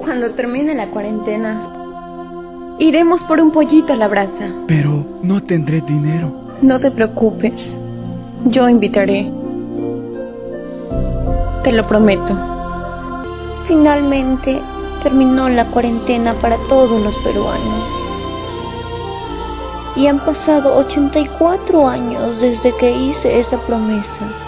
Cuando termine la cuarentena, iremos por un pollito a la brasa. Pero no tendré dinero. No te preocupes, yo invitaré. Te lo prometo. Finalmente terminó la cuarentena para todos los peruanos. Y han pasado 84 años desde que hice esa promesa.